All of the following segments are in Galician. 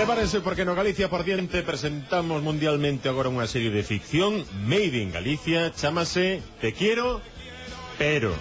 Prepárense porque no Galicia por diante presentamos mundialmente agora unha serie de ficción made in Galicia, chámase Te quiero, pero...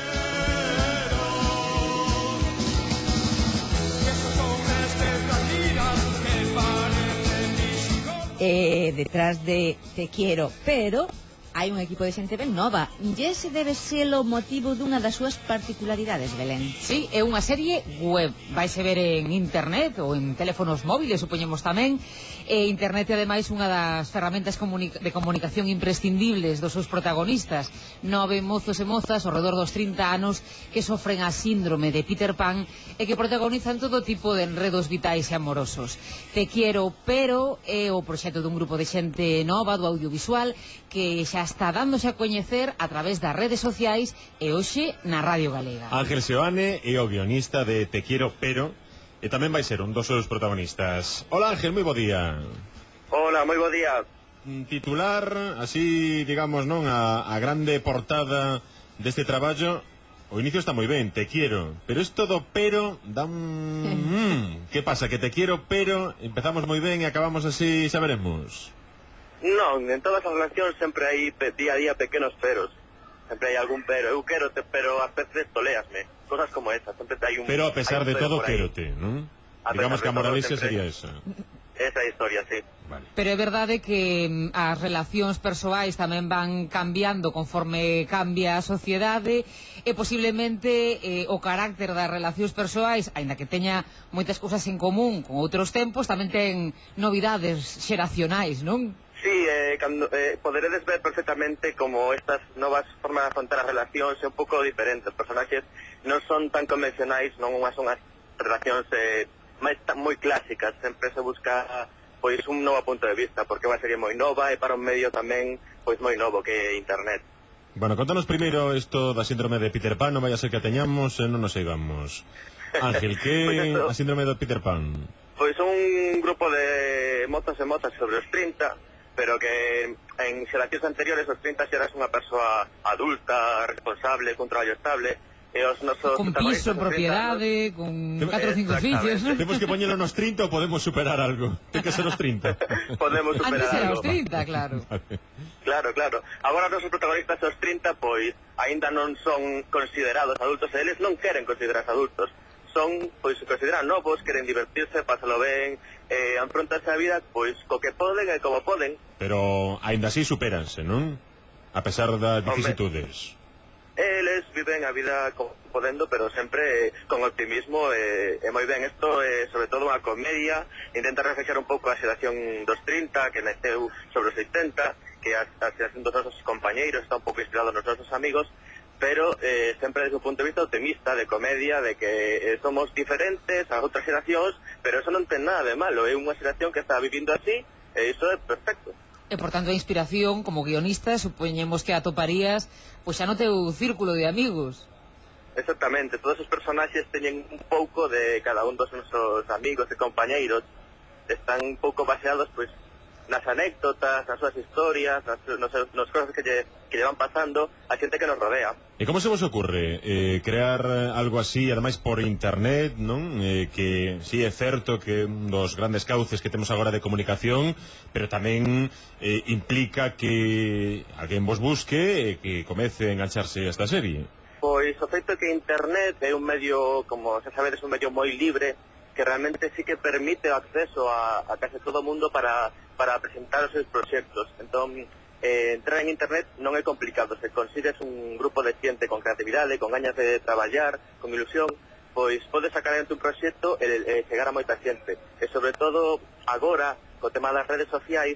Detrás de Te quiero, pero... hai un equipo de xente ben nova. E ese debe ser o motivo dunha das súas particularidades, Belén. Sí, é unha serie web. Vaise ver en internet ou en teléfonos móviles, supoñemos tamén. E internet é ademais unha das ferramentas de comunicación imprescindibles dos seus protagonistas. 9 mozos e mozas ao redor dos 30 anos que sofren a síndrome de Peter Pan e que protagonizan todo tipo de enredos vitais e amorosos. Te quiero, pero é o proxecto dun grupo de xente nova do audiovisual que xa está dándose a coñecer a través das redes sociais e hoxe na Radio Galega. Ángel Seoane é o guionista de Te quiero, pero e tamén vai ser un dos seus protagonistas. Hola Ángel, moi bo día. Hola, moi bo día. Titular, así, digamos, non, a grande portada deste traballo. O inicio está moi ben, Te quiero, pero es todo pero, dá un... que pasa, que Te quiero, pero empezamos moi ben e acabamos así, xa veremos. Non, en todas as relacións sempre hai día a día pequenos peros. Sempre hai algún pero. Eu quérote, pero ás veces toléasme. Cosas como esas, sempre hai un... Pero a pesar de todo, quérote, non? Digamos que a moralexa sería esa. Esa historia, sí. Vale. Pero é verdade que as relacións persoais tamén van cambiando conforme cambia a sociedade e posiblemente o carácter das relacións persoais, aínda que teña moitas cousas en común con outros tempos, tamén ten novidades xeracionais, non? Sí, poderedes ver perfectamente como estas novas formas de afrontar as relacións é un pouco diferentes. Os personaxes non son tan convencionais, non son as relacións moi clásicas. Sempre se busca pois un novo punto de vista, porque vai ser moi nova e para un medio tamén pois moi novo que é internet. Bueno, contanos primeiro isto da síndrome de Peter Pan, non vai a ser que a teñamos e non nos sigamos. Ángel, que pues a síndrome de Peter Pan? Pois un grupo de mozos e mozas sobre os 30, pero que en xeracións anteriores os 30 xa eras unha persoa adulta, responsable, con traballo estable, e os nosos con piso, propiedade, con 4 ou 5 fillos. Temos que poñelo nos 30 ou podemos superar algo? Ten que ser os 30. Podemos superar antes era algo. os 30, claro. Claro. Agora os nosos protagonistas os 30, pois, aínda non son considerados adultos, e eles non queren considerarse adultos. Son, pois, se consideran novos, queren divertirse, pásalo ben, afrontarse a vida, pois, co que poden e como poden. Pero, aínda así, supéranse, non? A pesar das vicisitudes. Eles viven a vida como podendo, pero sempre con optimismo e moi ben. Isto é, sobre todo, unha comedia. Intenta reflexar un pouco a xeración dos 30, que naceu sobre os 80, que a xeración dos nosos compañeiros está un pouco inspirado nos nosos amigos, pero sempre desde un punto de vista optimista, de comedia, de que somos diferentes ás outras xeracións, pero eso non ten nada de malo, é unha xeración que está vivindo así, e iso é perfecto. E, por tanto, a inspiración, como guionista, supoñemos que atoparías pois xa no teu círculo de amigos. Exactamente, todos os personaxes teñen un pouco de cada un dos nosos amigos e compañeiros, están un pouco baseados pois nas anécdotas, nas súas historias, nas cosas que lle van pasando a xente que nos rodea. E como se vos ocurre crear algo así, ademais por internet, non? Que sí é certo que un dos grandes cauces que temos agora de comunicación, pero tamén implica que alguén vos busque e que comece a engancharse a esta serie. Pois o feito que internet é un medio, como xa sabedes, un medio moi libre, que realmente sí que permite o acceso a case todo o mundo para presentar os seus proxectos. Entón, entrar en internet non é complicado. Se consigues un grupo de xente con creatividade, con gañas de traballar, con ilusión, pois podes sacar en tu proxecto e chegar a moita xente. E sobre todo, agora, co tema das redes sociais,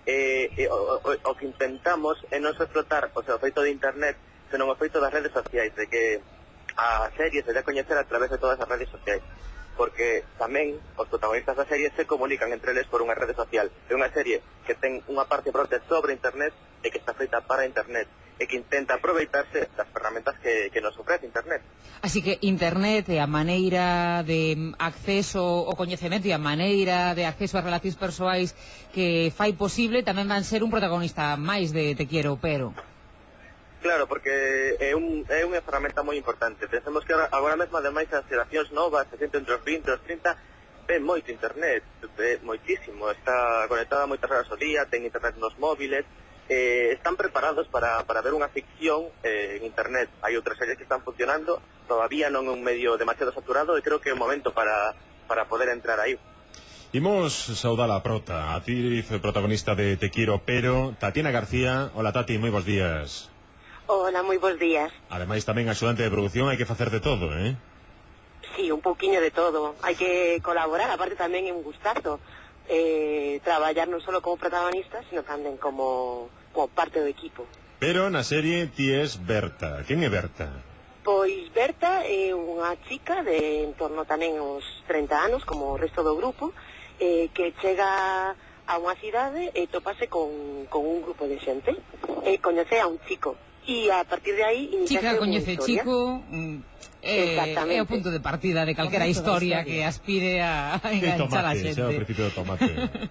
o que intentamos é non só explotar o seu feito de internet, senón o feito das redes sociais, de que a serie se dé a coñecer a través de todas as redes sociais, porque tamén os protagonistas da serie se comunican entre eles por unha rede social. É unha serie que ten unha parte importante sobre internet e que está feita para internet e que intenta aproveitarse das ferramentas que nos ofrece internet. Así que internet é a maneira de acceso ao coñecemento e a maneira de acceso ás relacións persoais que fai posible tamén van ser un protagonista máis de Te quiero, pero... Claro, porque é unha ferramenta moi importante. Pensemos que agora mesmo, ademais, as xeracións novas, se xente entre os 20 e os 30, ve moito internet, ve moitísimo, está conectada moitas horas ao día, ten internet nos móviles, están preparados para ver unha ficción en internet. Hai outras series que están funcionando, todavía non é un medio demasiado saturado e creo que é o momento para poder entrar aí. Imos saudar a prota, a actriz protagonista de Te quiero pero, Tatiana García. Hola Tati, moi bons días. Hola, moi bons días. Ademais tamén axudante de produción, hai que facer de todo, Sí, un pouquiño de todo. Hai que colaborar, aparte tamén é un gustazo traballar non só como protagonista, sino tamén como parte do equipo. Pero na serie ti es Berta. Quen é Berta? Pois Berta é unha chica de en torno tamén aos 30 anos, como o resto do grupo, que chega a unha cidade e topase con un grupo de xente e coñece a un chico. E a partir de aí chica coñece chico, é o punto de partida de calquera historia que aspire a enganchar a xente. É o principio do tomate.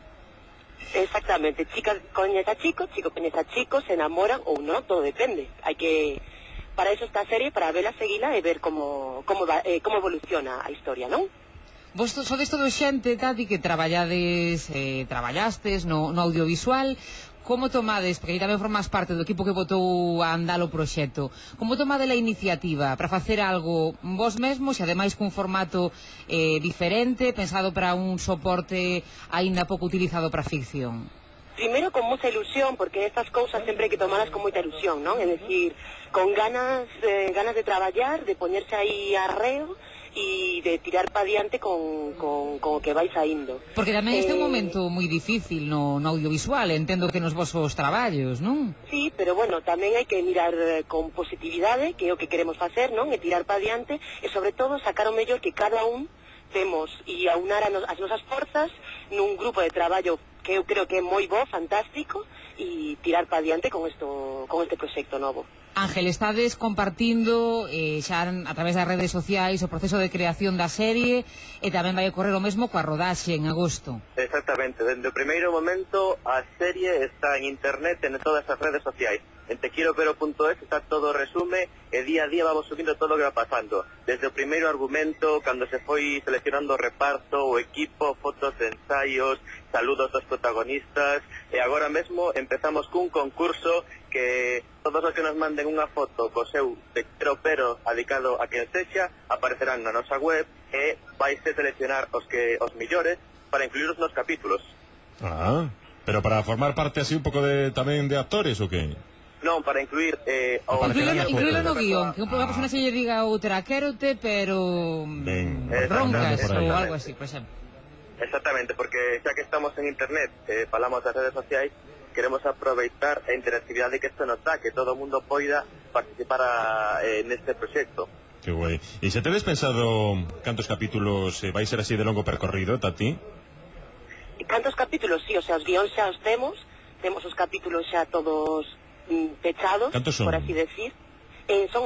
Exactamente, chica coñece a chico, chico coñece a chico, se enamoran ou non, todo depende. Hai que, para eso esta serie, para vela, seguila e ver como evoluciona a historia, non? Vos sodes todo xente, Tati, que traballastes no audiovisual. Como tomades, porque aí tamén formas parte do equipo que botou a andar o proxecto, como tomade a iniciativa para facer algo vos mesmos e ademais cun formato diferente, pensado para un soporte aínda pouco utilizado para ficción? Primeiro con moita ilusión, porque estas cousas sempre hai que tomalas con moita ilusión, non? É dicir, con ganas de traballar, de poñerse aí arreo e de tirar pa diante con o que vai saindo. Porque tamén este é un momento moi difícil no audiovisual, entendo que nos vosos traballos, non? Sí, pero bueno, tamén hai que mirar con positividade, que é o que queremos facer, non? E tirar pa diante, e sobre todo sacar o mellor que cada un temos e aunar as nosas forzas nun grupo de traballo que eu creo que é moi bo, fantástico, e tirar pa diante con este proxecto novo. Ángel, estades compartindo xa a través das redes sociais o proceso de creación da serie e tamén vai ocorrer o mesmo coa rodaxe en agosto. Exactamente, dende o primeiro momento a serie está en internet en todas as redes sociais. En tequieropero.es está todo o resume e día a día vamos subindo todo o que va pasando. Desde o primeiro argumento, cando se foi seleccionando o reparto, o equipo, fotos de ensaios, saludos dos protagonistas, e agora mesmo empezamos cun concurso que todos os que nos manden unha foto co seu tequieropero adicado a quen sexa aparecerán na nosa web e vaise seleccionar os millores para incluirlos nos capítulos. Ah, pero para formar parte así un pouco tamén de actores ou que? Non, para incluir incluílo no guión, que un persona se lle diga outra quérote, pero broncas ou algo así, por exemplo. Exactamente, porque xa que estamos en internet, falamos das redes sociais, queremos aproveitar a interactividade que isto nos dá, que todo o mundo poida participar neste proxecto. Que guai. E xa tedes pensado cantos capítulos vai ser así de longo percorrido, Tati? Cantos capítulos, sí, o sea, os guións xa os temos os capítulos xa todos pechados, por así decir. Son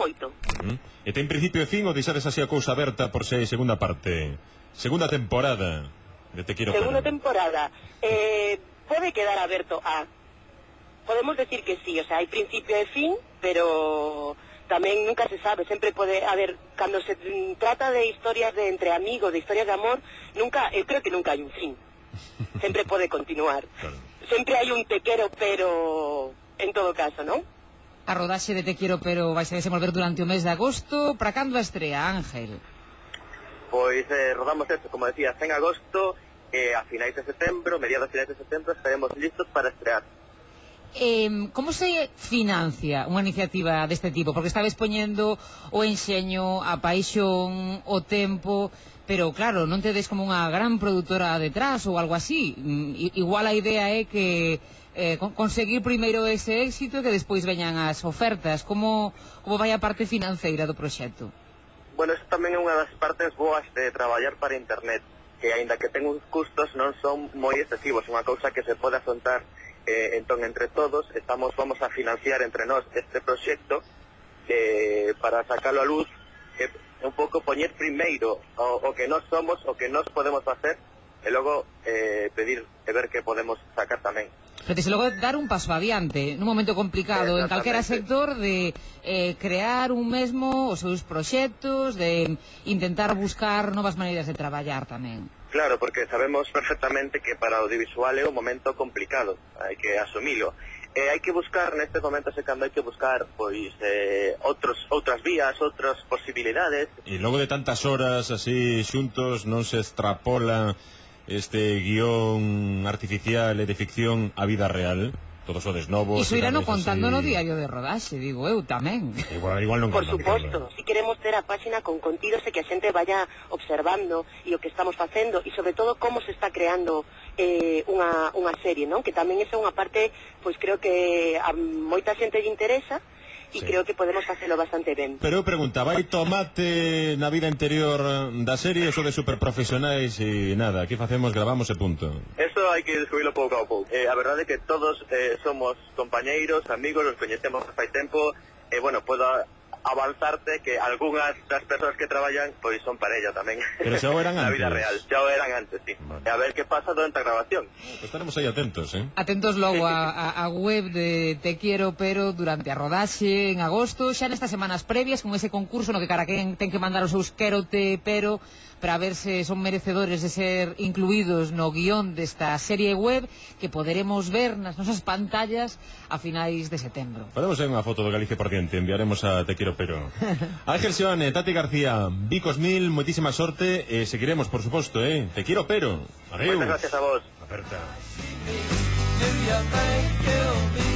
8. E ten principio e fin ou deixades así a cousa aberta por se segunda parte? Segunda temporada de Te quiero pero. Segunda temporada. Pode quedar aberto a... Podemos decir que sí, o sea, hai principio e fin, pero tamén nunca se sabe, sempre pode haber, cando se trata de historias de entre amigos, de historias de amor, eu creo que nunca hai un fin. Sempre pode continuar. Claro. Sempre hai un te quero pero en todo caso, non? A rodaxe de Te quiero pero vai se desenvolver durante o mes de agosto. Para cando a estrea, Ángel? Pois rodamos esto, como decías, en agosto, a finais de setembro, mediados finais de setembro, estaremos listos para estrear. Como se financia unha iniciativa deste tipo? Porque estabes poñendo o enxeño, a paixón, o tempo, pero claro, non tedes como unha gran produtora detrás ou algo así. Igual a idea é que conseguir primeiro ese éxito e que despois veñan as ofertas. Como vai a parte financeira do proxecto? Bueno, isto tamén é unha das partes boas de traballar para internet, que aínda que ten uns custos non son moi excesivos, unha cousa que se pode afrontar entón entre todos. Vamos a financiar entre nós este proxecto para sacalo a luz, un pouco poñer primeiro o que nós somos, o que nós podemos facer, e logo pedir e ver que podemos sacar tamén. Pero desde logo dar un paso adiante nun momento complicado en calquera sector, de crear un mesmo os seus proxectos, de intentar buscar novas maneiras de traballar tamén. Claro, porque sabemos perfectamente que para o audiovisual é un momento complicado, hai que asumilo. Hai que buscar, nestes momentos cando hai que buscar pois outras vías, outras posibilidades. E logo de tantas horas así xuntos non se extrapola este guión artificial e de ficción a vida real? Todos sodes novos. Iso irano contando así... no diario de rodaxe, digo eu tamén. Igual non Por contan. suposto, si queremos ter a páxina con contidos e que a xente vaya observando e o que estamos facendo e sobre todo como se está creando unha serie, non? Que tamén esa é unha parte, pois creo que a moita xente lle interesa e creo que podemos facelo bastante ben. Pero eu preguntaba, hai tomate na vida interior da serie, eso de superprofesionais e nada, aquí facemos, gravamos e punto. Eso hai que descubrirlo pouco a pouco. A verdade é que todos somos compañeiros, amigos, nos coñecemos fai tempo, e bueno, podo avanzarte que algunhas das persoas que traballan pois son parella tamén. Pero xa o eran na antes. vida real, xa o eran antes, sí. Vale. E a ver que pasa durante a grabación. Pues estaremos aí atentos, Atentos logo a web de Te Quiero Pero durante a rodaxe en agosto, xa nestas semanas previas con ese concurso no que cara quen ten que mandar os seus Quérote Pero para ver se son merecedores de ser incluídos no guión desta serie web que poderemos ver nas nosas pantallas a finais de setembro. Faremos aí unha foto do Galicia por diante, enviaremos a Te Quiero Pero. Ángel Seoane, Tati García, Vicos Mil, moitísima sorte e seguiremos, por suposto, Te Quiero Pero. Adeus. Moitas gracias a vos. Aperta. Do you think you'll be